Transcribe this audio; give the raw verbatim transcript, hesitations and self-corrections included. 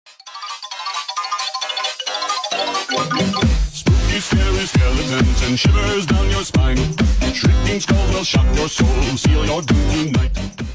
Spooky, scary skeletons and shivers down your spine. Shrieking skulls will shock your soul, seal your doom tonight.